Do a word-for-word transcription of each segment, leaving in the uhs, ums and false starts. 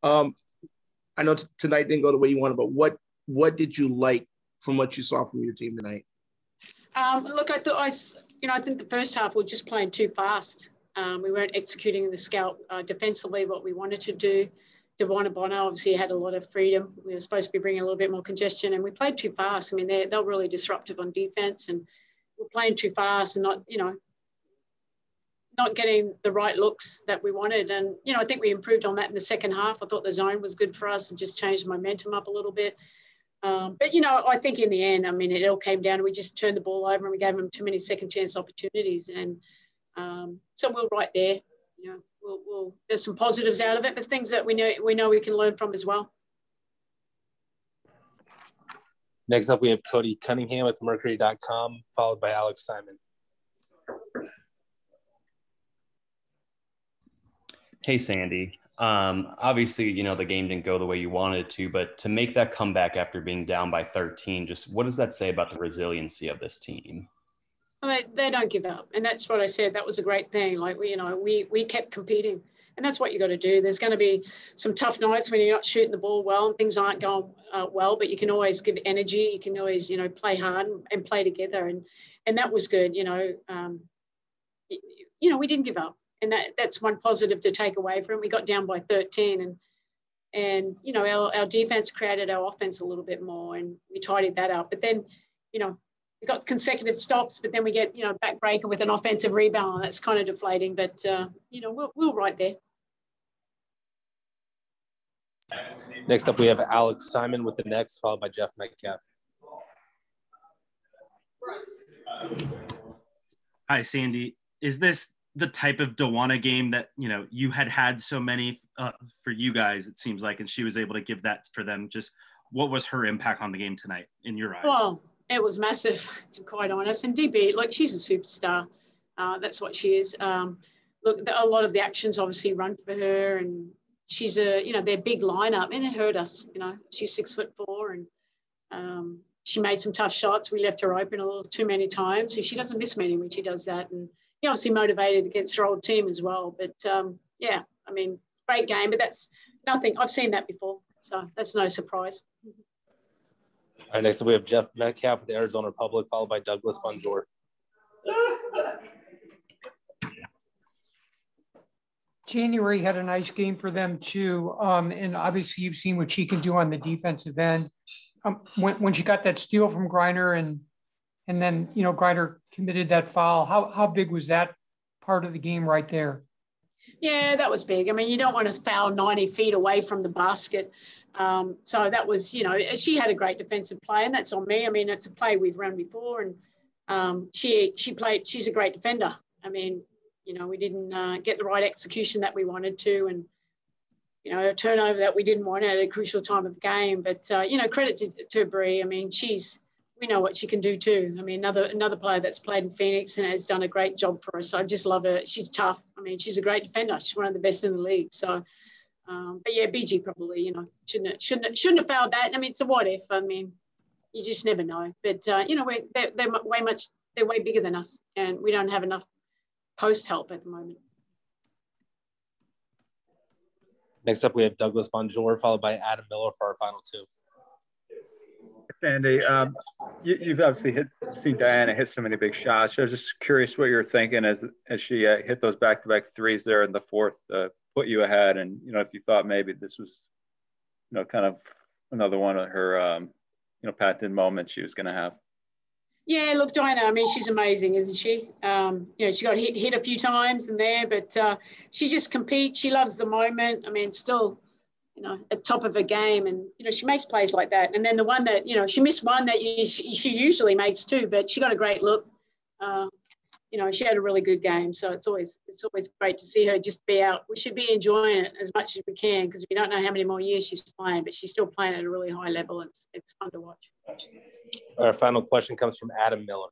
Um, I know t- tonight didn't go the way you wanted, but what what did you like from what you saw from your team tonight? Um, look, I thought I, you know, I think the first half we were just playing too fast. Um, we weren't executing the scout uh, defensively what we wanted to do. Brianna Turner obviously had a lot of freedom. We were supposed to be bringing a little bit more congestion, and we played too fast. I mean, they're they're really disruptive on defense, and we're playing too fast and not, you know, not getting the right looks that we wanted. And, you know, I think we improved on that in the second half. I thought the zone was good for us and just changed the momentum up a little bit. Um, but, you know, I think in the end, I mean, it all came down to we just turned the ball over and we gave them too many second chance opportunities. And um, so we're right there. You know, we'll, we'll, there's some positives out of it, but things that we know we know we can learn from as well. Next up, we have Cody Cunningham with Mercury dot com, followed by Alex Simon. Hey, Sandy. Um, obviously, you know, the game didn't go the way you wanted it to, but to make that comeback after being down by thirteen, just what does that say about the resiliency of this team? Well, they, they don't give up. And that's what I said. That was a great thing. Like, we, you know, we, we kept competing. And that's what you got to do. There's going to be some tough nights when you're not shooting the ball well and things aren't going uh, well, but you can always give energy. You can always, you know, play hard and, and play together. And and that was good, you know. Um, you know, we didn't give up. And that, that's one positive to take away from it. We got down by thirteen and, and you know, our, our defense created our offense a little bit more and we tidied that up. But then, you know, we got consecutive stops, but then we get, you know, back breaker with an offensive rebound. That's kind of deflating, but, uh, you know, we're, we're right there. Next up, we have Alex Simon with the next, followed by Jeff Metcalf. Hi, Sandy. Is this the type of Dawana game that, you know, you had had so many uh, for you guys, it seems like, and she was able to give that for them? Just what was her impact on the game tonight in your eyes? Well, it was massive, to be quite honest. And D B, look, she's a superstar. Uh, that's what she is. Um, look, a lot of the actions obviously run for her, and she's a, you know, their big lineup, and it hurt us. You know, she's six foot four, and um, she made some tough shots. We left her open a little too many times. So she doesn't miss many when she does that. And you obviously motivated against her old team as well. But um, yeah, I mean, great game, but that's nothing. I've seen that before, so that's no surprise. All right, next up we have Jeff Metcalf with the Arizona Republic, followed by Douglas Bonjour. January had a nice game for them too, um, and obviously you've seen what she can do on the defensive end. Um, when when she got that steal from Griner and and then you know Griner committed that foul, how how big was that part of the game right there? Yeah, that was big. I mean, you don't want to foul ninety feet away from the basket. Um, so that was, you know, she had a great defensive play, and that's on me. I mean, it's a play we've run before, and um, she she played. She's a great defender. I mean, you know, we didn't uh, get the right execution that we wanted to, and you know, a turnover that we didn't want at a crucial time of the game. But uh, you know, credit to, to Brie. I mean, she's we know what she can do too. I mean, another another player that's played in Phoenix and has done a great job for us. So I just love her. She's tough. I mean, she's a great defender. She's one of the best in the league. So. Um, but yeah, B G probably, you know, shouldn't have, shouldn't have, shouldn't have fouled that. I mean, it's a what if. I mean, you just never know. But uh, you know, we're, they're, they're way much, they're way bigger than us, and we don't have enough post help at the moment. Next up, we have Douglas Bonjour, followed by Adam Miller for our final two. Sandy, um, you, you've obviously hit, seen Diana hit so many big shots. So I was just curious what you're thinking as as she uh, hit those back-to-back threes there in the fourth. Uh, put you ahead, and you know if you thought maybe this was you know kind of another one of her um you know patented moments she was going to have. Yeah, look, Diana, I mean, she's amazing, isn't she? Um you know, she got hit hit a few times in there, but uh she just competes. She loves the moment. I mean, still, you know, at top of her game, and you know she makes plays like that. And then the one that, you know, she missed one that you, she, she usually makes too, but she got a great look. uh You know, she had a really good game, so it's always it's always great to see her just be out. We should be enjoying it as much as we can because we don't know how many more years she's playing, but she's still playing at a really high level. It's it's fun to watch. Our final question comes from Adam Miller.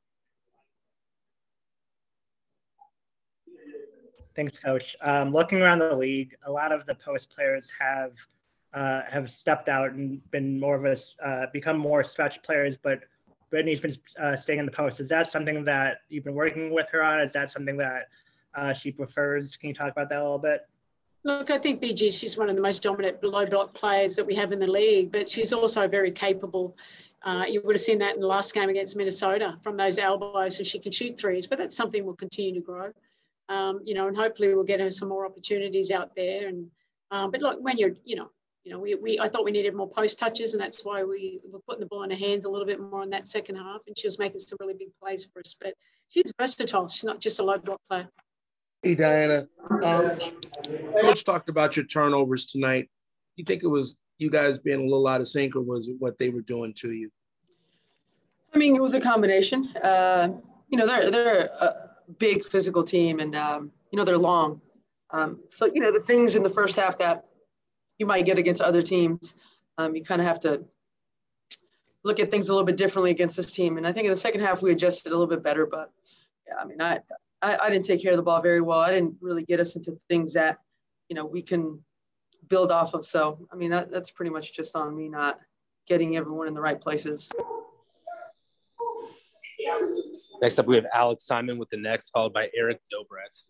Thanks, Coach. Um, looking around the league, a lot of the post players have uh, have stepped out and been more of a uh, become more stretch players, but Brittany's been uh, staying in the post. Is that something that you've been working with her on? Is that something that uh, she prefers? Can you talk about that a little bit? Look, I think B G, she's one of the most dominant low block players that we have in the league, but she's also very capable. Uh, you would have seen that in the last game against Minnesota from those elbows, and she can shoot threes, but that's something we'll continue to grow. Um, you know, and hopefully we'll get her some more opportunities out there. And um, but look, when you're, you know, you know, we, we I thought we needed more post touches, and that's why we were putting the ball in her hands a little bit more in that second half, and she was making some really big plays for us. But she's versatile. She's not just a low block player. Hey, Diana. Um, Coach talked about your turnovers tonight. You think it was you guys being a little out of sync, or was it what they were doing to you? I mean, it was a combination. Uh, you know, they're they're a big physical team, and um, you know they're long. Um, so you know the things in the first half that you might get against other teams, um, you kind of have to look at things a little bit differently against this team. And I think in the second half we adjusted a little bit better. But yeah, I mean, I. I, I didn't take care of the ball very well. I didn't really get us into things that, you know, we can build off of. So, I mean, that, that's pretty much just on me not getting everyone in the right places. Next up, we have Alex Simon with the next, followed by Eric Dobratz.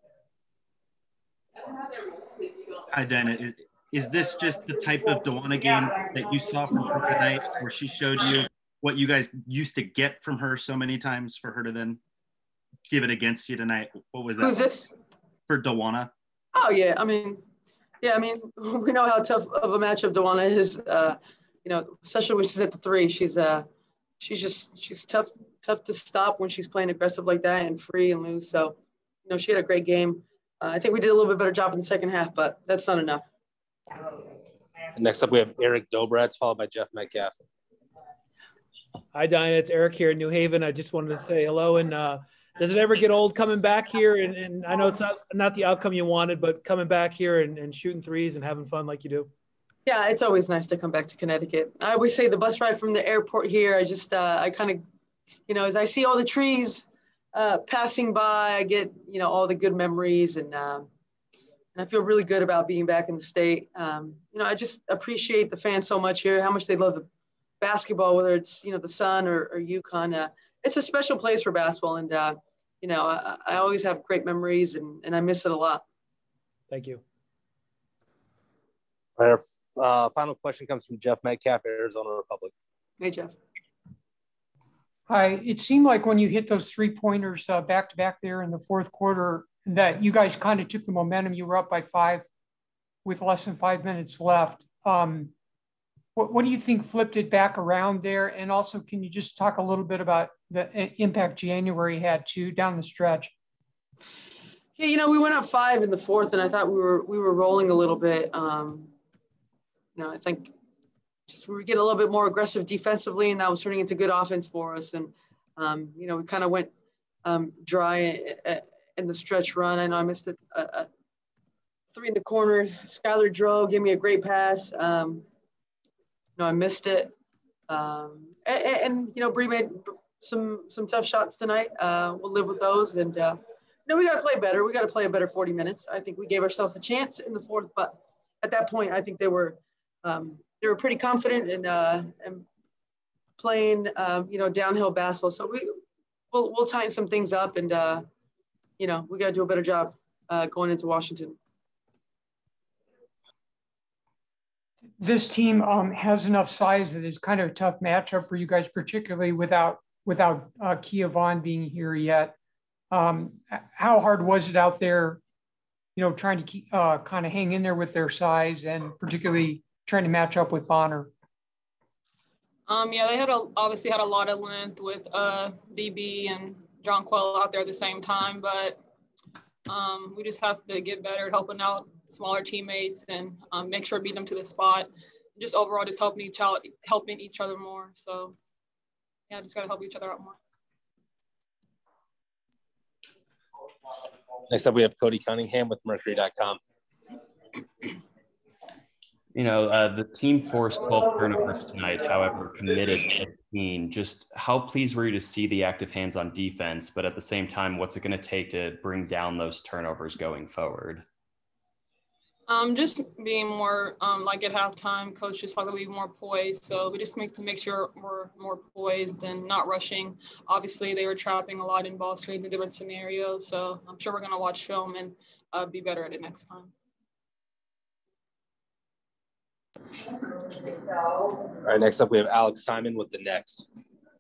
Hi, Dana. Is, is this just the type of Dawana game that you saw from her tonight, where she showed you what you guys used to get from her so many times for her to then give it against you tonight? What was that? Who's this? For Dawana. Oh, yeah. I mean, yeah, I mean, we know how tough of a matchup Dawana is. Uh, you know, especially when she's at the three. She's uh, she's just she's tough tough to stop when she's playing aggressive like that and free and loose. So, you know, she had a great game. Uh, I think we did a little bit better job in the second half, but that's not enough. And next up, we have Eric Dobratz, followed by Jeff Metcalf. Hi, Diana. It's Eric here in New Haven. I just wanted to say hello. And uh, does it ever get old coming back here? And, and I know it's not, not the outcome you wanted, but coming back here and, and shooting threes and having fun like you do. Yeah, it's always nice to come back to Connecticut. I always say the bus ride from the airport here, I just, uh, I kind of, you know, as I see all the trees uh, passing by, I get, you know, all the good memories, and um, and I feel really good about being back in the state. Um, you know, I just appreciate the fans so much here, how much they love the basketball, whether it's, you know, the Sun or, or UConn. Uh, it's a special place for basketball, and, uh, you know, I, I always have great memories, and, and I miss it a lot. Thank you. Our uh, final question comes from Jeff Metcalf, Arizona Republic. Hey, Jeff. Hi. It seemed like when you hit those three pointers uh, back to back there in the fourth quarter, that you guys kind of took the momentum. You were up by five with less than five minutes left. Um, what, what do you think flipped it back around there? And also, can you just talk a little bit about the impact January had too down the stretch? Yeah, you know, we went up five in the fourth, and I thought we were we were rolling a little bit. Um, you know, I think just we were getting a little bit more aggressive defensively, and that was turning into good offense for us. And um, you know, we kind of went um, dry in the stretch run. I know I missed a, a, a three in the corner. Skylar Drow gave me a great pass. Um, you know, I missed it. Um, and, and you know, Bree made some some tough shots tonight. Uh, we'll live with those, and. Uh, No, we got to play better. We got to play a better forty minutes. I think we gave ourselves a chance in the fourth, but at that point, I think they were um, they were pretty confident in uh, and playing, um, you know, downhill basketball. So we we'll we'll tighten some things up, and uh, you know, we got to do a better job uh, going into Washington. This team um, has enough size that it's kind of a tough matchup for you guys, particularly without without uh, Kia Vaughn being here yet. Um, how hard was it out there, you know, trying to keep uh, kind of hang in there with their size, and particularly trying to match up with Bonner? Um, yeah, they had a, obviously had a lot of length with uh, D B and John Quell out there at the same time, but um, we just have to get better at helping out smaller teammates and um, make sure we beat them to the spot. Just overall, just helping each out, helping each other more. So yeah, just got to help each other out more. Next up, we have Cody Cunningham with Mercury dot com. You know, uh, the team forced twelve turnovers tonight, however, committed fifteen. Just how pleased were you to see the active hands on defense, but at the same time, what's it going to take to bring down those turnovers going forward? Um, just being more, um, like at halftime, coach just talked to be more poised. So we just make to make sure we're more poised and not rushing. Obviously, they were trapping a lot in ball screens in different scenarios. So I'm sure we're going to watch film and uh, be better at it next time. All right, next up we have Alex Simon with the next.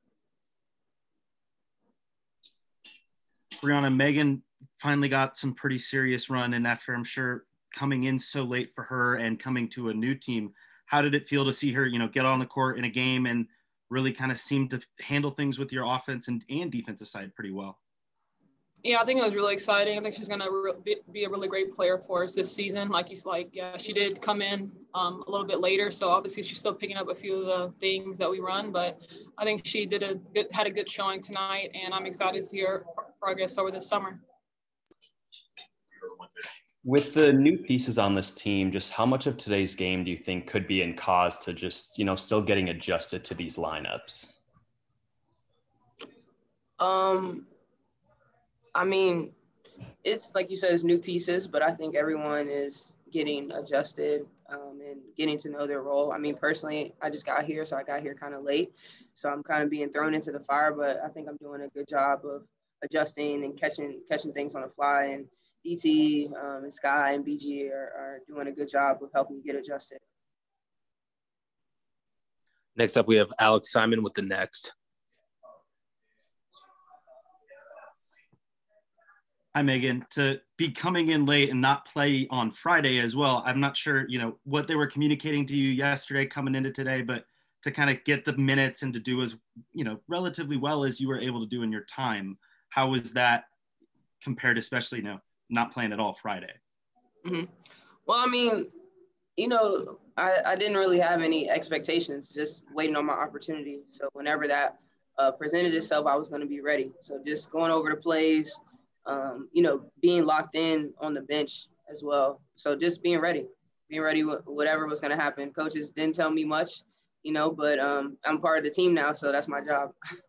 Brianna, Megan finally got some pretty serious run, and after, I'm sure, coming in so late for her and coming to a new team, how did it feel to see her, you know, get on the court in a game and really kind of seem to handle things with your offense and, and defensive side pretty well? Yeah, I think it was really exciting. I think she's going to re- be a really great player for us this season. Like he's like, yeah, she did come in um, a little bit later, so obviously she's still picking up a few of the things that we run. But I think she did a good, had a good showing tonight, and I'm excited to see her progress over the summer. With the new pieces on this team, just how much of today's game do you think could be in cause to just, you know, still getting adjusted to these lineups? Um. I mean, it's like you said, it's new pieces, but I think everyone is getting adjusted um, and getting to know their role. I mean, personally, I just got here, so I got here kind of late. So I'm kind of being thrown into the fire, but I think I'm doing a good job of adjusting and catching catching things on the fly. And D T um, and Sky and B G are, are doing a good job of helping me get adjusted. Next up, we have Alex Simon with the next. Hi, Megan. To be coming in late and not play on Friday as well, I'm not sure, you know, what they were communicating to you yesterday coming into today, but to kind of get the minutes and to do as, you know, relatively well as you were able to do in your time, how was that compared, especially, you know, not playing at all Friday? Mm-hmm. Well, I mean, you know, I, I didn't really have any expectations, just waiting on my opportunity. So whenever that uh, presented itself, I was going to be ready. So just going over the plays, Um, you know, being locked in on the bench as well. So just being ready, being ready with whatever was going to happen. Coaches didn't tell me much, you know, but um, I'm part of the team now, so that's my job.